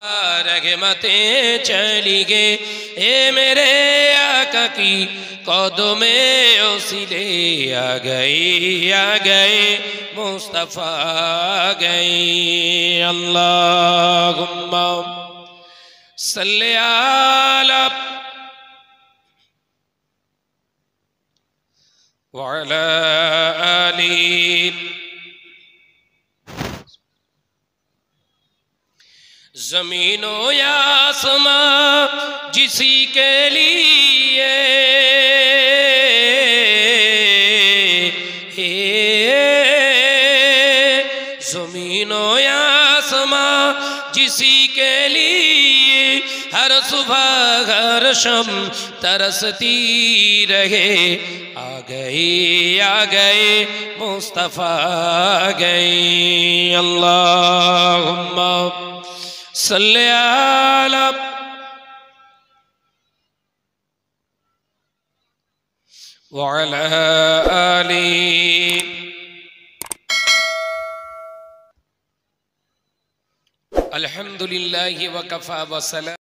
रहमतें चली गे ए मेरे आका की कदमे ओसिले आ गए मुस्तफ़ा आ गए। अल्लाहुम्मा सल्ले अला व अला आलि। ज़मीनो या आसमां जिसी के लिए ज़मीनो या आसमां जिसी के लिए हर सुबह हर शम तरसती रहे। आ गए मुस्तफ़ा आ गए। अल्लाहुम्मा सल्ले अला व अला आलि। अल्हम्दुलिल्लाहि व कफ़ा व सलाम।